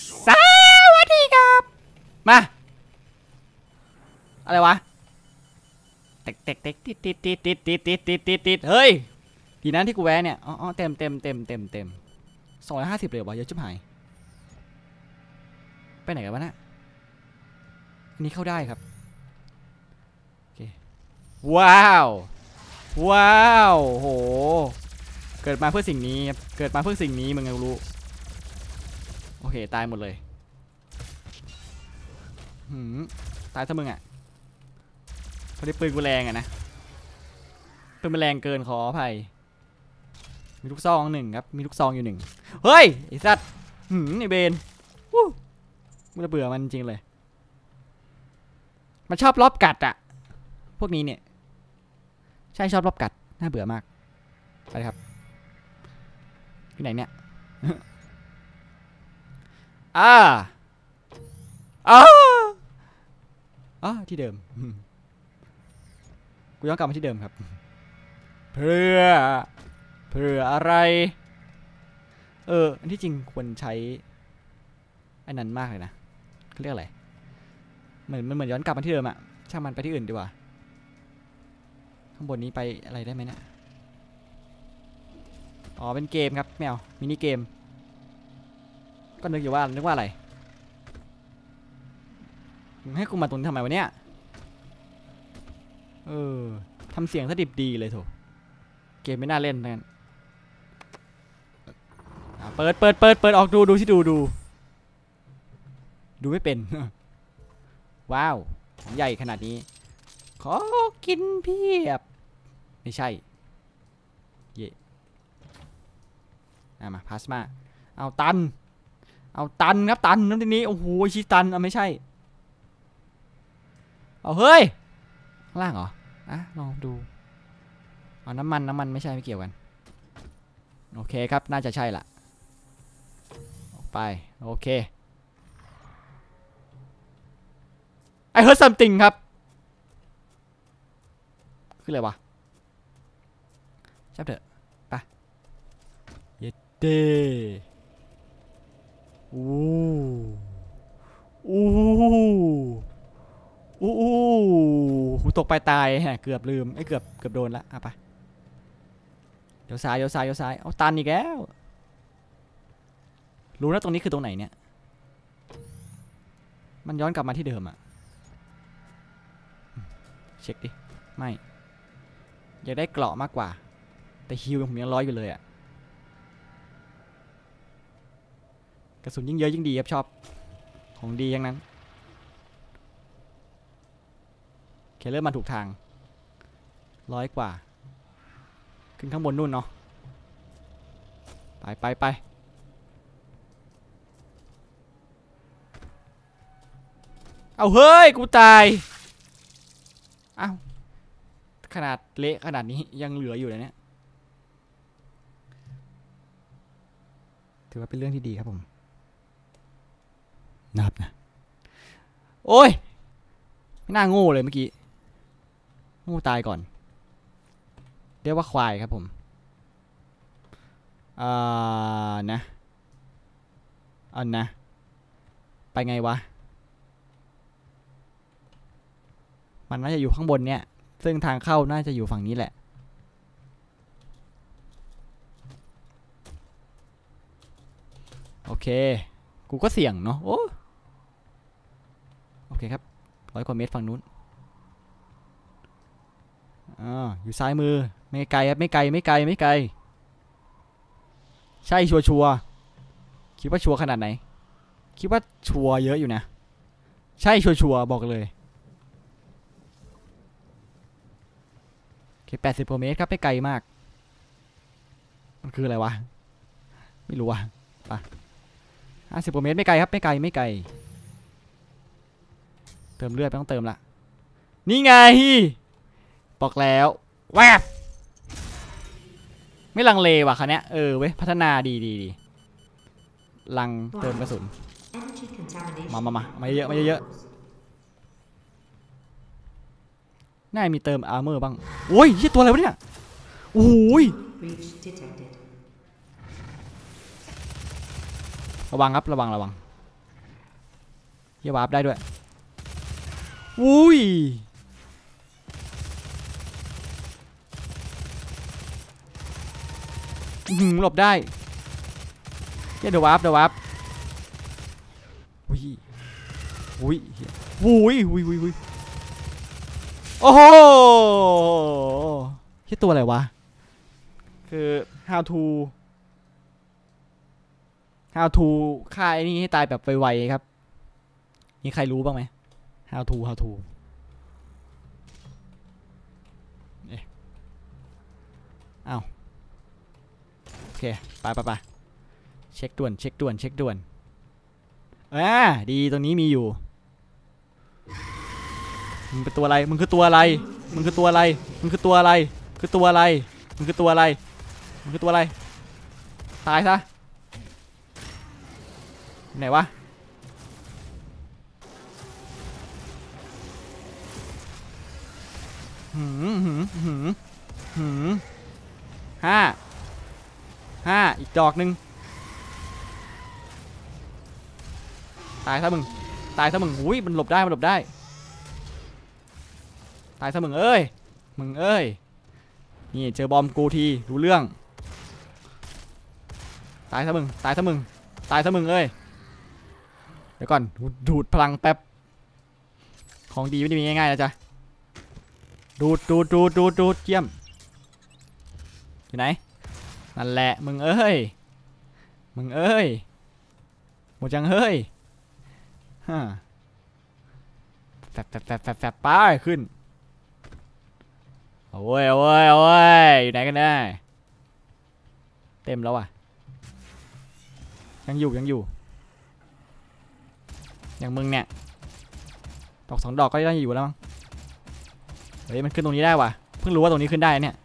สวัสดีครับมาอะไรวะเต็กเต็กเต็กติดติดติดติดติดติดติดติดติดเฮ้ยทีนั้นที่กูแวะเนี่ยอ๋อเต็ม250เลยวะเยอะชิบหายไปไหนกันวะเนี่ยอันนี้เข้าได้ครับโอเคว้าวว้าวโหเกิดมาเพื่อสิ่งนี้เกิดมาเพื่อสิ่งนี้มึงรู้โอเคตายหมดเลยตายซะมึงอ่ะพอดีปืนกูแรงอ่ะนะปืนมันแรงเกินขออภัยมีลูกซอง1ครับมีลูกซองอยู่1เฮ้ยไอ้สัตว์ไอ้เบนมึงจะเบื่อมันจริงเลยมันชอบรอบกัดอ่ะพวกนี้เนี่ยใช่ชอบรอบกัดน่าเบื่อมากไปครับที่ไหนเนี่ยที่เดิมกูย้อนกลับมาที่เดิมครับเพื่ออะไรอันที่จริงควรใช้อันนั้นมากเลยนะเขาเรียกอะไรเหมือนย้อนกลับมาที่เดิมอะช่างมันไปที่อื่นดีกว่าข้างบนนี้ไปอะไรได้ไหมเนี่ยอ๋อเป็นเกมครับแมวมินิเกมก็นึกว่าอะไรให้กูมาตรงนี้ทำไมวะเนี่ยทำเสียงสดิบดีเลยโถเกมไม่น่าเล่นนั่นเปิดออกดูที่ดูไม่เป็นว้าวใหญ่ขนาดนี้ขอกินเพียบไม่ใช่เย่มาพลาสมาเอาตันครับตันน้ำทีนี้โอ้โหชิตันไม่ใช่เอาเฮ้ยข้างล่างเหรอลองดูเอาน้ำมันไม่ใช่ไม่เกี่ยวกันโอเคครับน่าจะใช่ละออกไปโอเคI heard something ครับคืออะไรวะจับเถอะไปเย็ดเด้หูตกไปตายเกือบลืมเกือบโดนละไปเดี๋ยวซ้ายเอาตันอีกแล้วรู้นะตรงนี้คือตรงไหนเนี่ยมันย้อนกลับมาที่เดิมอะเช็คดิไม่อยากได้เกราะมากกว่าแต่ฮิวผมยัง100อยู่เลยอะกระสุนยิ่งเยอะยิ่งดีครับชอบของดีอย่างนั้นเคเริ่มมาถูกทาง100กว่าขึ้นข้างบนนู่นเนาะไปเอาเฮ้ยกูตายขนาดเละขนาดนี้ยังเหลืออยู่เลยเนี่ยถือว่าเป็นเรื่องที่ดีครับผมนับนะโอ้ยไม่น่าโง่เลยเมื่อกี้โง่ตายก่อนเรียกว่าควายครับผมนะไปไงวะมันน่าจะอยู่ข้างบนเนี่ยซึ่งทางเข้าน่าจะอยู่ฝั่งนี้แหละโอเคกูก็เสี่ยงเนาะโอเคครับ100 กว่าเมตรฝั่งนู้นอยู่ซ้ายมือไม่ไกลครับไม่ไกลใช่ชัวร์คิดว่าชัวร์ขนาดไหนคิดว่าชัวร์เยอะอยู่นะใช่ชัวร์บอกเลยโอเค80 กว่าเมตรครับไม่ไกลมากมันคืออะไรวะไม่รู้ว่ะไป50 กว่าเมตรไม่ไกลครับไม่ไกลเติมเลือดไม่ต้องเติมละนี่ไงบอกแล้วแวบไม่ลังเลว่ะคันเนี้ยเว้ยพัฒนาดีลังเติมกระสุนมาเยอะน่ามีเติมอาร์เมอร์บ้างโอ้ยยี่ตัวอะไรวะเนี่ยโอ้ยระวังครับระวังฮียวาร์ปได้ด้วยอุ้ยหลบได้เดี๋ยววาร์ปอุ้ยอุ้ยอุ้ยอุ้ยอุ้ยอุ้ยโอ้โหเฮียตัวอะไรวะคือ how to ฆ่าไอ้นี่ให้ตายแบบไวๆครับมีใครรู้บ้างไหม how to เอ๊ะอ้าวโอเคไปเช็คด่วนดีตรงนี้มีอยู่มึงเป็นตัวอะไรมึงคือตัวอะไรตายซะไหนวะห้าอีกดอกหนึ่งตายซะมึงอุ้ยมันหลบได้ตายซะมึงเอ้ยนี่เจอบอมกูทีรู้เรื่องตายซะมึงเอ้ยเดี๋ยวก่อนดูดพลังแป๊บของดีไม่ได้มีง่ายๆนะจ๊ะดูดเยี่ยมอยู่ไหนนั่นแหละมึงเอ้ยหมดจังเฮ้ยฮะแฟบไปขึ้นโอ้ยอยู่ไหนกันแน่เต็มแล้วอ่ะยังอยู่อย่างมึงเนี่ยดอก2 ดอกก็ได้อยู่แล้วมั้งเฮ้ยมันขึ้นตรงนี้ได้ว่ะเพิ่งรู้ว่าตรงนี้ขึ้นได้เนี่ย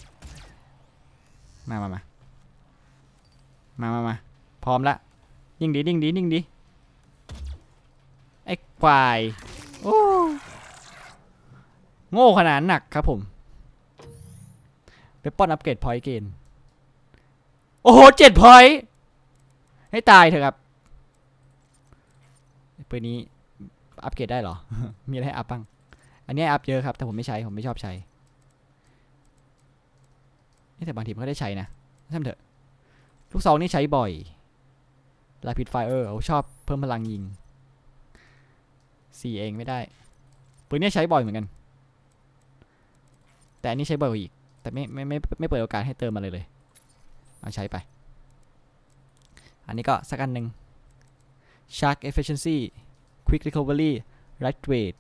มาพร้อมละยิ่งดีไอ้ควายโอ้โง่ขนาดหนักครับผมไปป้อนอัปเกรดพอยต์เกณฑ์โอ้โห7 พอยต์ให้ตายเถอะครับปืนนี้อัปเกรดได้เหรอ มีอะไรให้อัพบ้างอันนี้อัพเยอะครับแต่ผมไม่ชอบใช้แต่บางทีมันก็ได้ใช้นะทำเถอะลูกซองนี่ใช้บ่อยลาพิดไฟเขาชอบเพิ่มพลังยิง4เองไม่ได้ปืนนี้ใช้บ่อยเหมือนกันแต่อันนี้ใช้บ่อยกว่าอีกแต่ไม่เปิดโอกาสให้เติมมาเลยเอาใช้ไปอันนี้ก็สักอันหนึ่ง Shark Efficiency Quick Recovery Right Rate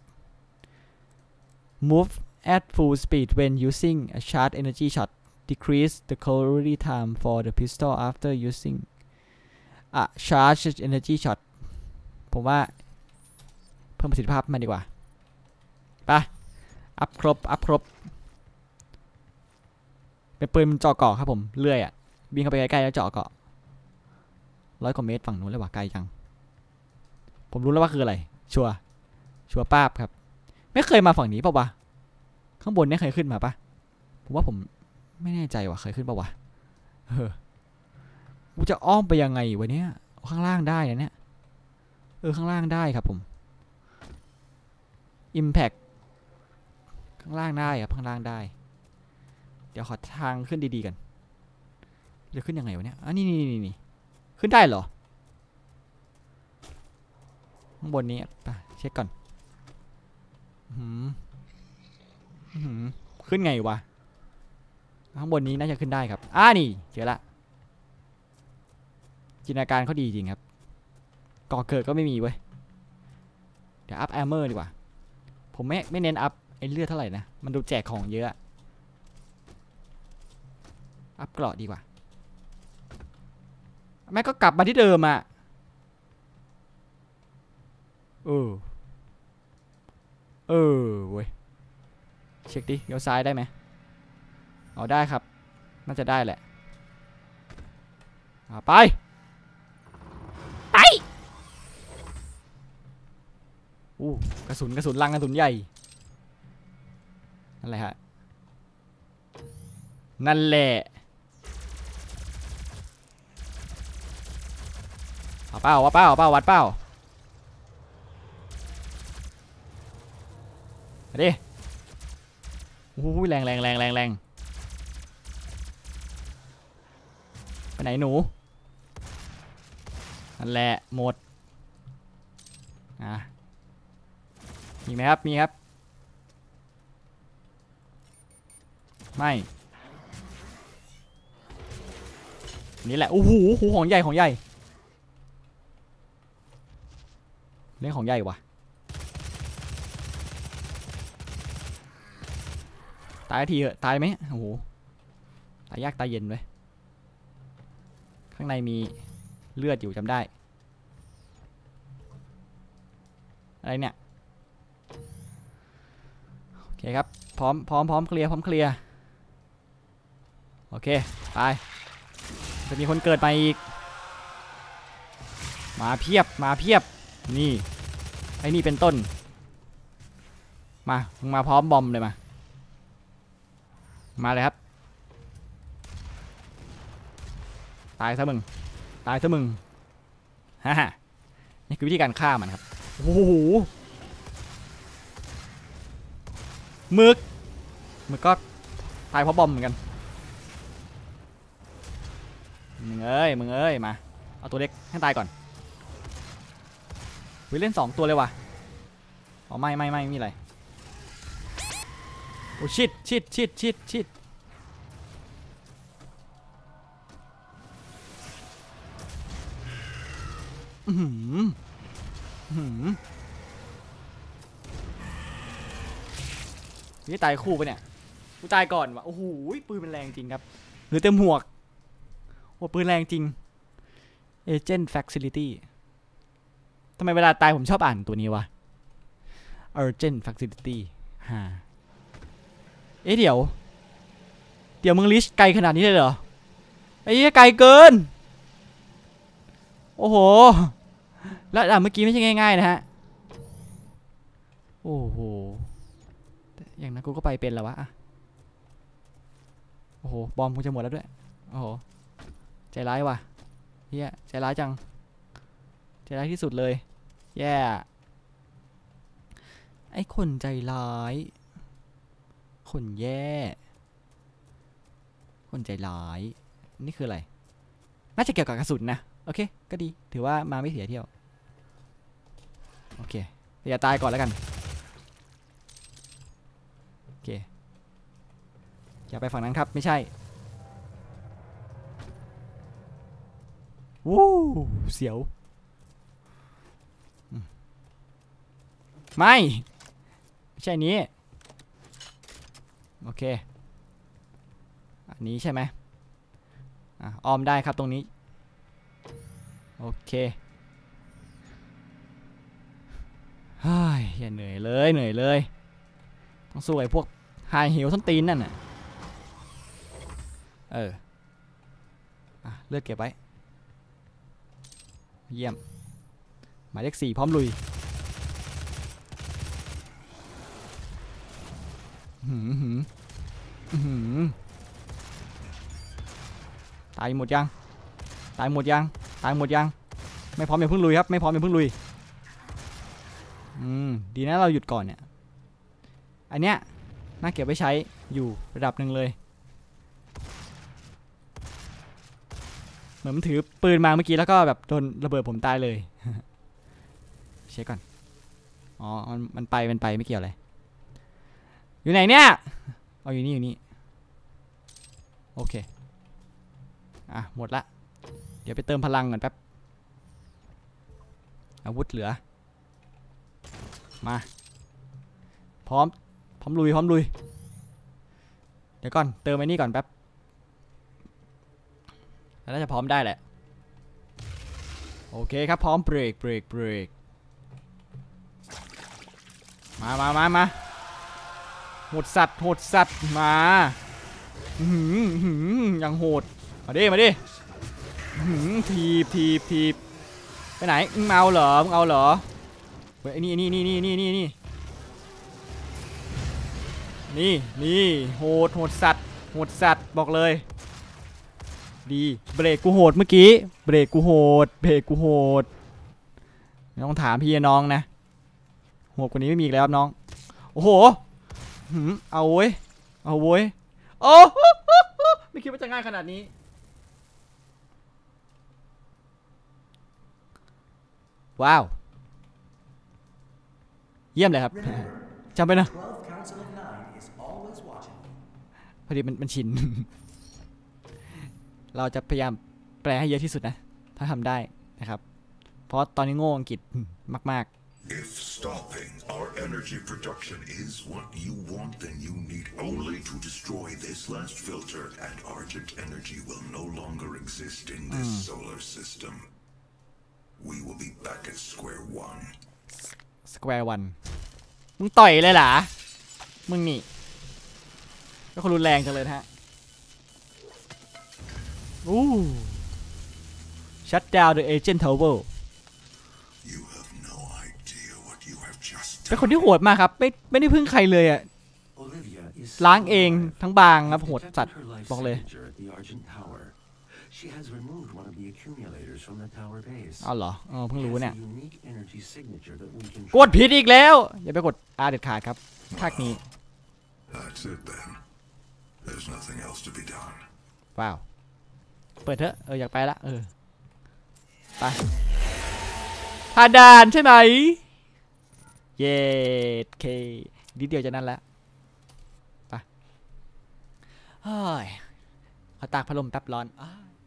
Move at full speed when using a charge energy shot decrease the recovery time for the pistol after using a charge energy shot ผมว่าเพิ่มประสิทธิภาพมาดีกว่าไปอัพครบเป็นปืนเจาะเกาะครับผมเลื่อยอ่ะบินเข้าไปใกล้ๆแล้วเจาะเกาะ100 กว่าเมตรฝั่งนู้นเลยว่ะไกลจังผมรู้แล้วว่าคืออะไรชัวร์ป้าบครับไม่เคยมาฝั่งนี้ป่าววะข้างบนเนี่ยเคยขึ้นมาปะผมว่าผมไม่แน่ใจว่ะเคยขึ้นป่าววะกูจะอ้อมไปยังไงวะเนี่ยข้างล่างได้นะเนี่ยข้างล่างได้ครับผม Impact ข้างล่างได้ครับข้างล่างได้เดี๋ยวขอทางขึ้นดีๆกันจะขึ้นยังไงวะเนี่ยนี่ขึ้นได้เหรอข้างบนนี้ไปเช็คก่อนขึ้นไงวะข้างบนนี้น่าจะขึ้นได้ครับนี่เจอละจินตนาการเขาดีจริงครับก่อเกิดก็ไม่มีเว้ยเดี๋ยวอัพแอมเมอร์ดีกว่าผมไม่เน้นอัพไอ้เลือดเท่าไหร่นะมันดูแจกของเยอะอัพเกราะดีกว่าแม่ก็กลับมาที่เดิมอ่ะเว้ยเช็คดิเลี้ยวซ้ายได้ไหมเอาได้ครับน่าจะได้แหละไปกระสุนลังกระสุนใหญ่นั่นแหละฮะนั่นแหละเอาเป้าวัดเป้ามาดิโอ้ยแรงแรงแรงแรงแรงไปไหนหนูนั่นแหละหมดมีไหมครับมีครับไม่นี่แหละโอ้โหของใหญ่ของใหญ่เรื่องของใหญ่ว่ะตายทีเหอะตายไหมโอ้โหตายยากตายเย็นเลยข้างในมีเลือดอยู่จำได้อะไรเนี่ยโอเคครับพร้อมเคลียร์พร้อมเคลียร์โอเคไปจะมีคนเกิดมาอีกมาเพียบนี่ไอ้นี่เป็นต้นมาพร้อมบอมเลยมาเลยครับตายซะมึงฮ่านี่คือวิธีการฆ่ามันครับโอ้โหมึกก็ตายเพราะบอมเหมือนกันมึงเอ้ยมาเอาตัวเล็กให้ตายก่อนเล่น2ตัวเลยว่ะอ๋อไม่มีอะไรโอ้ชิดนี่ตายคู่ไปเนี่ยกูตายก่อนว่ะโอ้โหปืนมันแรงจริงครับหรือเต็มหมวกโอ้ปืนแรงจริง Agent Facility ทำไมเวลาตายผมชอบอ่านตัวนี้วะ Agent Facility เดี๋ยวมึงลิชไกลขนาดนี้เลยเหรอไอ้เหี้ยไกลเกินโอ้โหแล้วเมื่อกี้ไม่ใช่ง่ายๆนะฮะโอ้โหอย่างนั้นกูก็ไปเป็นแล้ววะโอ้โหบอมกูจะหมดแล้วด้วยโอ้โหใจร้ายว่ะเฮียใจร้ายจังใจร้ายที่สุดเลยแย่ไอ้คนใจร้ายคนแย่คนใจร้ายนี่คืออะไรน่าจะเกี่ยวกับกระสุนนะโอเคก็ดีถือว่ามาไม่เสียเที่ยวโอเคอย่าตายก่อนแล้วกันโอเคอย่าไปฝั่งนั้นครับไม่ใช่วู้เสียวไม่ใช่นี้โอเคอันนี้ใช่ไหมออมได้ครับตรงนี้โอเคเฮ้ยอย่าเหนื่อยเลยต้องสู้ไอ้พวกไฮฮิลส้นตีนนั่นน่ะเลือดเก็บไว้เยี่ยมหมายเลข4พร้อมลุยตายหมดยังไม่พร้อมอย่าเพิ่งลุยครับไม่พร้อมอย่าเพิ่งลุยดีนะเราหยุดก่อนเนี่ยอันเนี้ยน่าเก็บไว้ใช้อยู่ระดับหนึ่งเลยเหมือนมันถือปืนมาเมื่อกี้แล้วก็แบบโดนระเบิดผมตายเลยเช็คก่อนอ๋อมันไปไม่เกี่ยวเลยอยู่ไหนเนี่ยเอาอยู่นี่โอเคหมดละเดี๋ยวไปเติมพลังก่อนแป๊บอาวุธเหลือมาพร้อมลุยเดี๋ยวก่อนเติมไอ้นี่ก่อนแป๊บแล้วน่าจะพร้อมได้แหละโอเคครับพร้อมเบรกมาโหดสัตว์มาอย่างโหดมาดิทีบไปไหนมึงเอาเหรอเฮ้ยนี่โหดสัตว์บอกเลยดีเบรกกูโหดเมื่อกี้เบรกกูโหดไม่ต้องถามพี่น้องนะโหดกว่านี้ไม่มีอีกแล้วครับน้องโอ้โหเอาเว้ยเอาเว้ยโอ้ไม่คิดว่าจะง่ายขนาดนี้ว้าวเยี่ยมเลยครับจำไปนะพอดีมันชิน เราจะพยายามแปลให้เยอะที่สุดนะถ้าทำได้นะครับเพราะตอนนี้โง่อังกฤษมาก If stopping our energy production is what you want, then you need only to destroy this last filter, and Argent energy will no longer exist in this solar system. We will be back at square one. Square one มึงต่อยเลยเหรอมึงนี่ก็คนรุนแรงจังเลยนะฮะShut down the agent tower เป็นคนที่โหดมากครับไม่ได้พึ่งใครเลยอะล้างเองทั้งบางครับโหดสัตว์บอกเลยเอาเหรอเพิ่งรู้เนี่ยกดผิดอีกแล้วอย่าไปกด R เด็ดขาดครับภาคนี้ว้าวเปิดเถอะอยากไปละไปผ่านด่านใช่ไหมเย้เคนิดเดียวจะนั่นแล้วไปเฮ้ยขอตากพัดลมแป๊บร้อน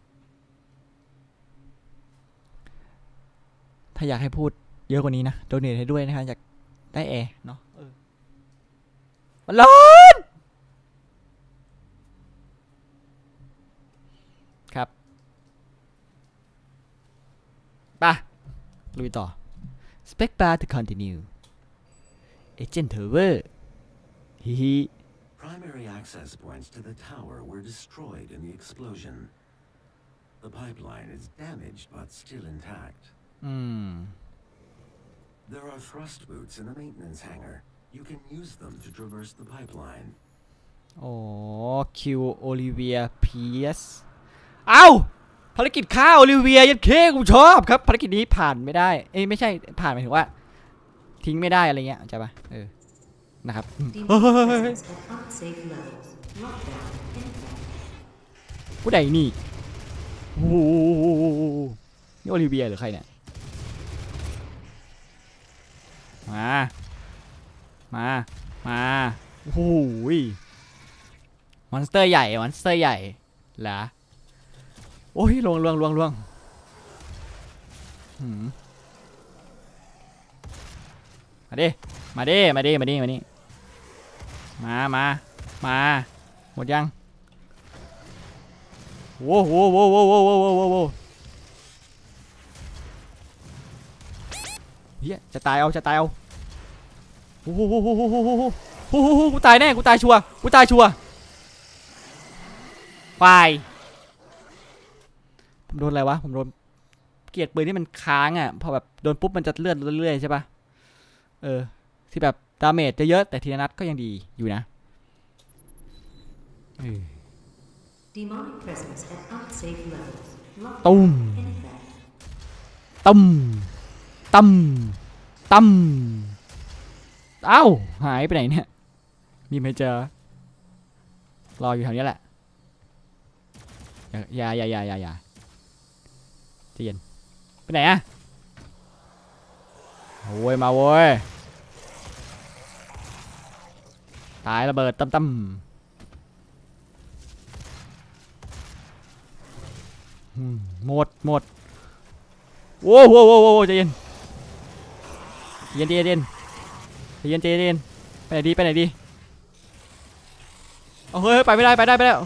ถ้าอยากให้พูดเยอะกว่านี้นะโดเนทให้ด้วยนะครับอยากได้แอร์เนาะมันร้อนครับไปลุยต่อ Spec bar to continue Agent Tower Primary access points to the tower were destroyed in the explosion. The pipeline is damaged but still intact. There are thrust boots in the maintenance hangar. You can use them to traverse the pipeline. Q Olivia Pierce เอ้าภารกิจฆ่าโอลิเวียยัดเคกูชอบครับภารกิจนี้ผ่านไม่ได้ไม่ใช่ผ่านหมายถึงว่าทิ้งไม่ได้อะไรเงี้ยใช่ปะนะครับผู้ใดนี่โอ้โหนี่โอลิเวียหรือใครเนี่ยมาโอ้โหมอนสเตอร์ใหญ่เหรอโอ้ยลวงมาดิมาหมดยังโว้เฮียจะตายเอาโอ้โหกูตายแน่กูตายชัวร์ควายผมโดนอะไรวะผมโดนเกียร์ปืนที่มันค้างพอแบบโดนปุ๊บมันจะเลื่อนเรื่อยๆใช่ปะที่แบบดาเมจจะเยอะแต่ทีละนัดก็ยังดีอยู่นะตุ้มเอ้าหายไปไหนเนี่ยนี่ไม่เจอรออยู่แถวนี้แหละอย่าใจเย็นไปไหนโอ้ยมาโว้ยตายระเบิดตั้มหมดโว้ใจเย็นไปไหนดีเฮ้ยไปไม่ได้แล้ว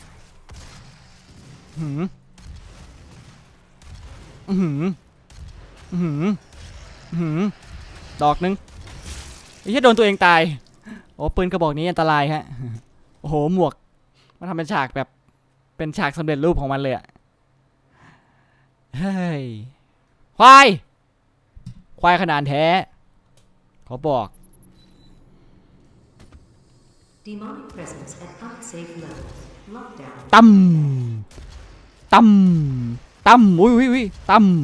ดอกนึงไอ้ที่โดนตัวเองตายโอ้ปืนกระบอกนี้อันตรายฮะโอ้โหหมวกมันทำเป็นฉากแบบเป็นฉากสำเร็จรูปของมันเลยเฮ้ยควายขนาดแท้ขอบอกตั้มอุ้ยตั้ม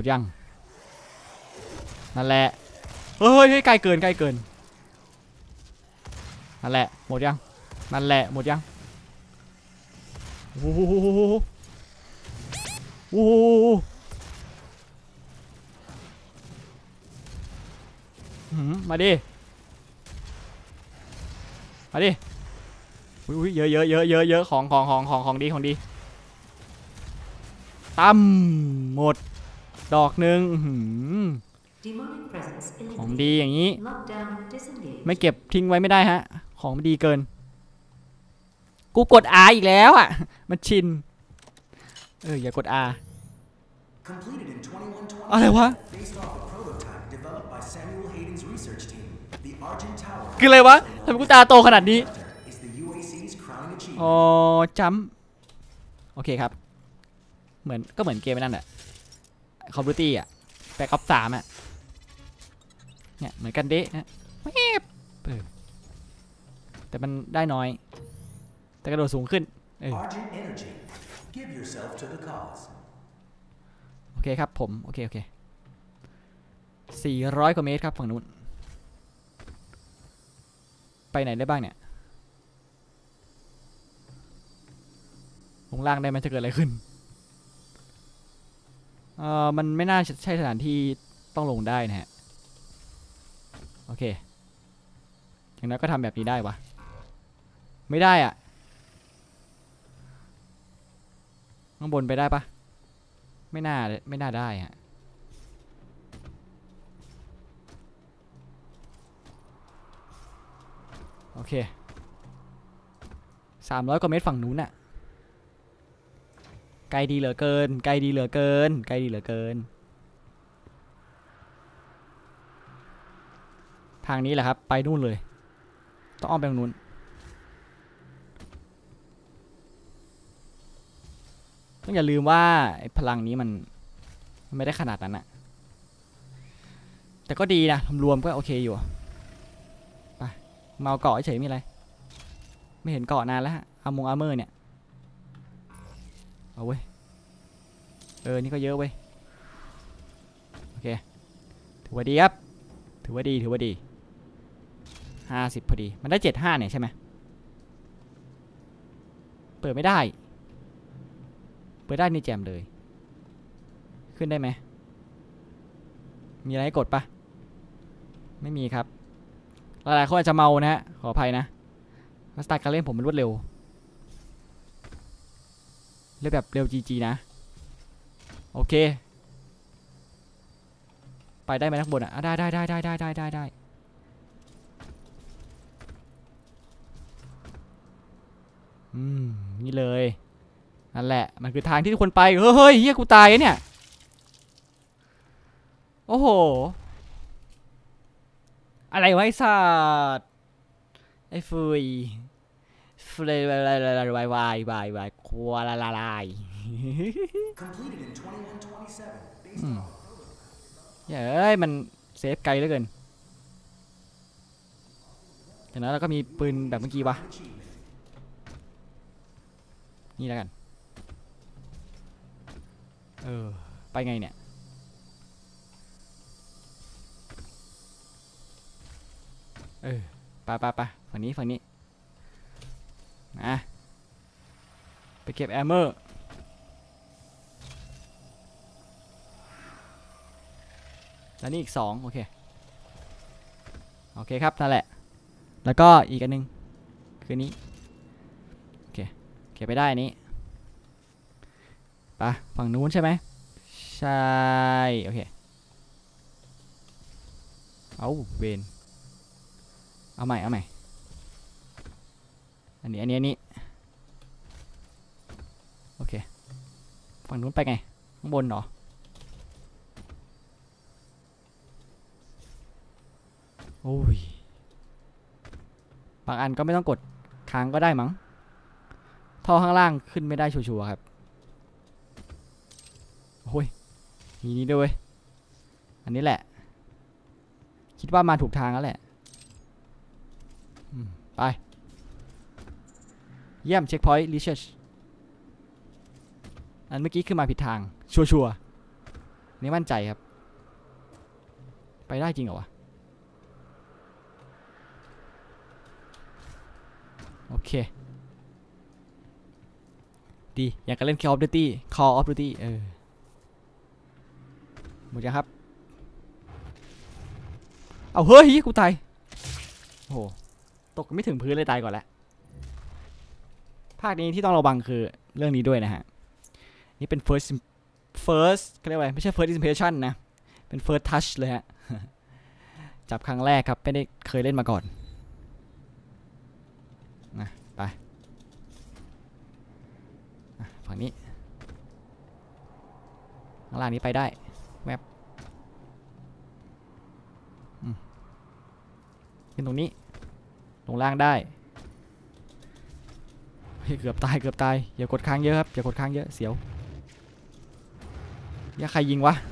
ดยังนั่นแหละเฮ้ยใกล้เกินนั่นแหละหมดยังนั่นแหละหมดยังโอ้โหโอ้โหมาดิอุ้ยเยอะของดีตั้มหมดดอกหนึ่งของดีอย่างนี้ไม่เก็บทิ้งไว้ไม่ได้ฮะของมันดีเกินกูกด R อีกแล้วอ่ะมันชินอย่ากด R อะไรวะคืออะไรวะทำไมกูตาโตขนาดนี้อ๋อจัมโอเคครับเหมือนเกมนั่นแหละคอมพิวตี้อ่ะแบ็กออฟ3อ่ะเนี่ยเหมือนกันเดะนะแต่มันได้น้อยแต่กระโดดสูงขึ้นโอเคครับผมโอเค400 กว่าเมตรครับฝั่งนู้นไปไหนได้บ้างเนี่ยลงล่างได้ไหมจะเกิดอะไรขึ้นมันไม่น่าใช่สถานที่ต้องลงได้นะฮะโอเคอย่างนั้นก็ทำแบบนี้ได้วะไม่ได้อ่ะข้างบนไปได้ปะไม่น่าได้ฮะโอเค300 กว่าเมตรฝั่งนู้นน่ะไกลดีเหลือเกินทางนี้แหละครับไปนู่นเลยต้องอ้อมไปตรงนู้นต้องอย่าลืมว่าพลังนี้มันไม่ได้ขนาดนั้นอะแต่ก็ดีนะรวมก็โอเคอยู่ไปมาเอาเกาะเฉยมีอะไรไม่เห็นเกาะนานแล้วฮะอาร์เมอร์เนี่ยเอาเว้ยนี่ก็เยอะเว้ยโอเคถือว่าดีครับถือว่าดี50พอดีมันได้75เนี่ยใช่ไหมเปิดไม่ได้นี่แจมเลยขึ้นได้ไหมมีอะไรให้กดปะไม่มีครับหลายคนอาจจะเมานะฮะขออภัยนะสไตล์การเล่นผมมันรวดเร็วแบบเร็วจีนะโอเคไปได้ไหมข้างบนอ่ะได้นี่เลยนั่นแหละมันคือทางที่ทุกคนไปเฮ้ยเฮียกูตายเนี่ยโอ้โหอะไรวะไอ้สัตว์ไอ้ฟุยวายควาลาลายเฮ้ยมันเซฟไกลเหลือเกินจากนั้นเราก็มีปืนแบบเมื่อกี้วะนี่แล้วกันไปไงเนี่ยไปฝั่งนี้นะไปเก็บแอมเมอร์แล้วนี่อีก2โอเคครับนั่นแหละแล้วก็อีกอันนึงคือนี้โอเคเก็บไปได้นี้ไปฝั่งนู้นใช่ไหมใช่โอเคเอาเวนเอาใหม่อันนี้โอเคฝั่งนู้นไปไงข้างบนเหรอโอ้ยบางอันก็ไม่ต้องกดค้างก็ได้มั้งท่อข้างล่างขึ้นไม่ได้ชัวร์ครับโอ้ยนี่ด้วยอันนี้แหละคิดว่ามาถูกทางแล้วแหละไปเยี่ยมเช็คพอยต์รีเชิร์ชอันเมื่อกี้คือมาผิดทางชัวร์นี่มั่นใจครับไปได้จริงเหรอวะโอเคดีอยากจะเล่น Call of Duty Call of Duty หมดยังครับเอาเฮ้ยกูตายโอ้โหตกไม่ถึงพื้นเลยตายก่อนแล้วภาคนี้ที่ต้องระวังคือเรื่องนี้ด้วยนะฮะนี่เป็น first เขาเรียกว่าไม่ใช่ first impression นะเป็น first touch เลยฮะ จับครั้งแรกครับไม่ได้เคยเล่นมาก่อนนะไปฝั่งนี้ข้างล่างนี้ไปได้แวบขึ้นตรงนี้ลงล่างได้เกือบตายอย่ากดค้างเยอะครับอย่ากดค้างเยอะเสียวอย่าใครยิงวะ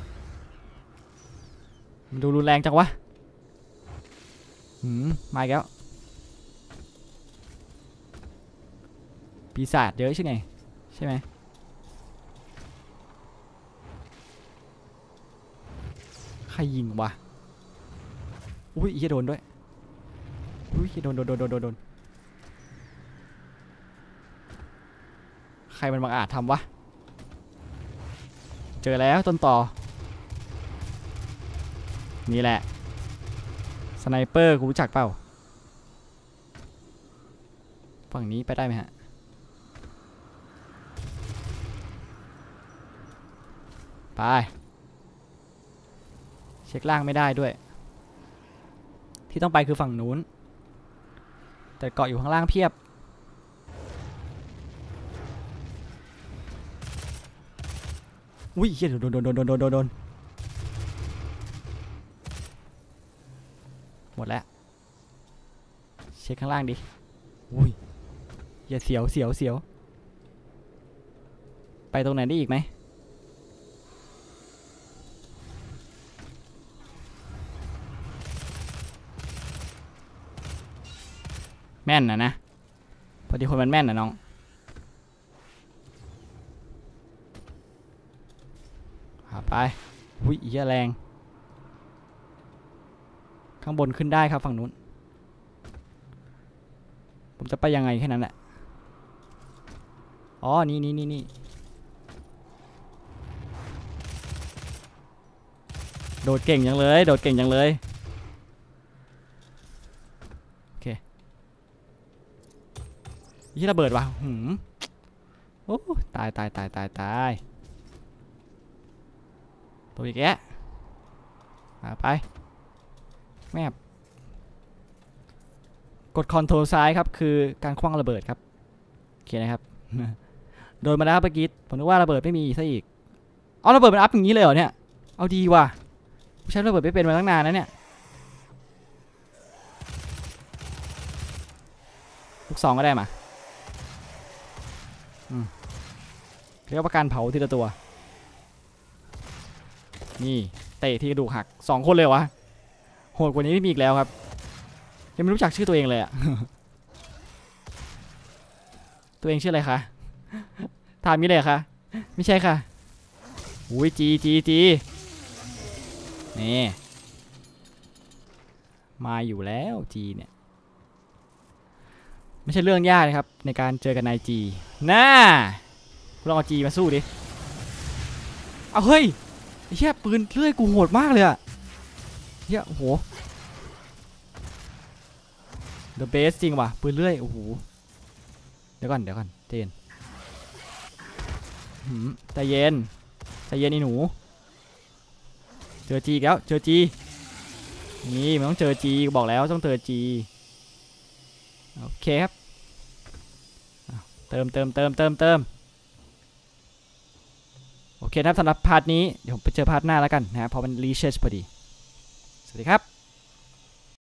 มันดูรุนแรงจังวะมาอีกแล้วปีศาจเยอะใช่ไงใช่ไหมใครยิงวะอุ้ยโดนด้วยอุ้ยโดนใครมันบังอาจทำวะเจอแล้วต้นต่อนี่แหละสไนเปอร์กูรู้จักเปล่าฝั่งนี้ไปได้ไหมฮะไปเช็คล่างไม่ได้ด้วยที่ต้องไปคือฝั่งนู้นแต่เกาะอยู่ข้างล่างเพียบอุ้ยโดนหมดแล้วเช็คข้างล่างดิอุ้ยอย่าเสียวไปตรงไหนได้อีกไหมแม่นนะพอดีคนมันแม่นนะน้องไปอุ้ยอีแรงข้างบนขึ้นได้ครับฝั่งนู้นผมจะไปยังไงแค่นั้นแหละอ๋อนี่โดดเก่งจังเลยโอเคยี่ระเบิดวะโอ้ตายตัวอีกแกะไปแมบกดคอนโทรลซ้ายครับคือการคว้างระเบิดครับโอเคนะครับโดนมาแล้วเมื่อกี้ผมนึกว่าระเบิดไม่มีซะอีกเอาระเบิดมันอัพอย่างนี้เลยเหรอเนี่ยเอาดีว่ะใช้ระเบิดไม่เป็นมาตั้งนานนะเนี่ยลูกซองก็ได้มาเรียกว่าการเผาทีละตัวนี่เตะที่กระดูกหัก2 คนเลยวะโหดกว่านี้ไม่มีอีกแล้วครับยังไม่รู้จักชื่อตัวเองเลยอะตัวเองชื่ออะไรคะถามนี้เลยคะไม่ใช่ค่ะอุ้ยจีนี่มาอยู่แล้วจีเนี่ยไม่ใช่เรื่องยากเลยครับในการเจอกับนายจีน่าลองเอาจีมาสู้ดิเอาเฮ้ยไอ้เหี้ยปืนเลื่อยกูโหดมากเลยอะเหี้ยโอ้โห The best จริงว่ะปืนเลื่อยโอ้โหเดี๋ยวก่อนใจเย็นใจเย็นไอ้หนูเจอจีแล้วเจอจีนี่มันต้องเจอจีบอกแล้วต้องเจอจีโอเคครับเติมโอเคครับสำหรับพาร์ทนี้เดี๋ยวผมไปเจอพาร์ทหน้าแล้วกันนะเพราะมันรีเชสพอดีสวัสดีครับ